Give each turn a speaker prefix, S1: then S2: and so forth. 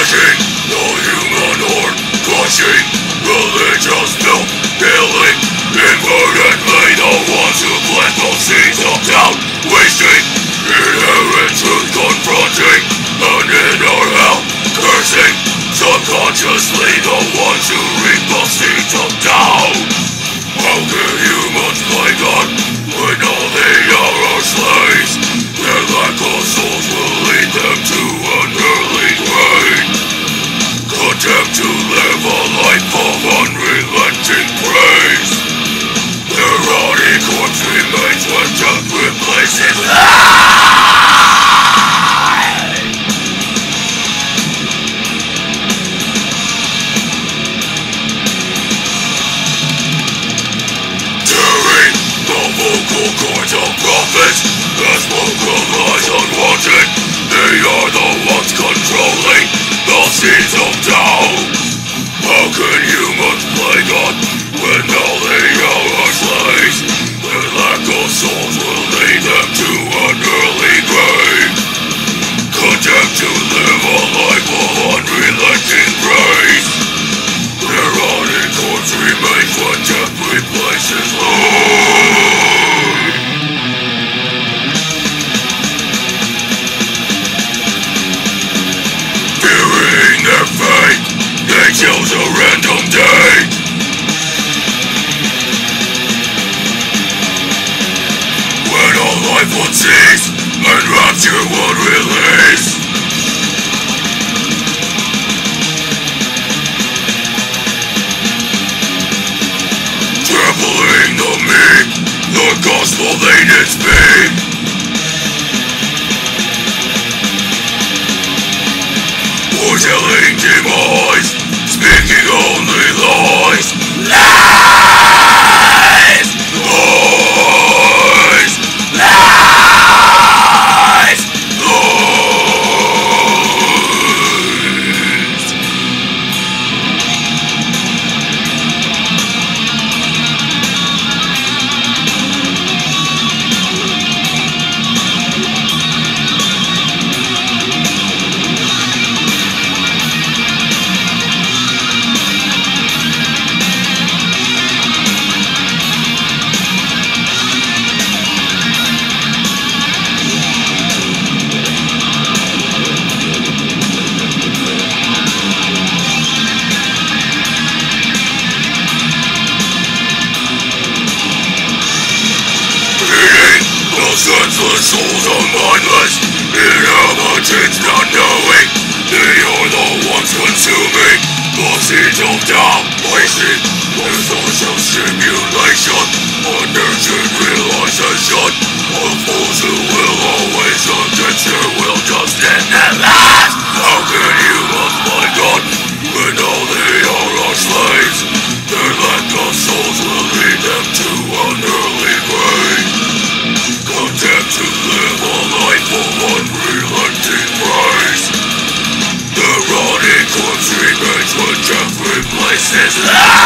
S1: Crushing the human horde, crushing religious filth, killing inadvertently the ones who plant those seeds of doubt, wasting inherent truth, confronting an inner hell, cursing subconsciously the ones who reap the seeds of doubt. How can humans play God when all they are slaves? Their lack of souls will lead them to an early grave. Contempt to live a life of unrelenting praise. Their rotting corpse remains when death replaces life. Tearing the vocal cords of prophets, as vocal lies unwanted. They are the ones controlling the seeds of doubt. How can humans play God when all they are slaves? Their lack of souls will lead them to an early grave. Contempt to live a life of unrelenting grace. Their rotting corpse remains when death replaces life. Fearing their fate, they chose a random date. When all life would cease and rapture would release. Trampling the meek, the gospel they did speak. Foretelling demise, speaking only lies. Lies! Lies! Lies! Lies! Senseless souls are mindless, inhabitants not knowing. They are the ones consuming the seeds of doubt, wasting their social stimulation, unnurtured realization of fools who will always against their will just end at last. How can humans play God when all they are slaves? Their lack of souls will lead them to an early grave. Contempt to live a life of unrelenting praise. The rotting corpse remains when death replaces life.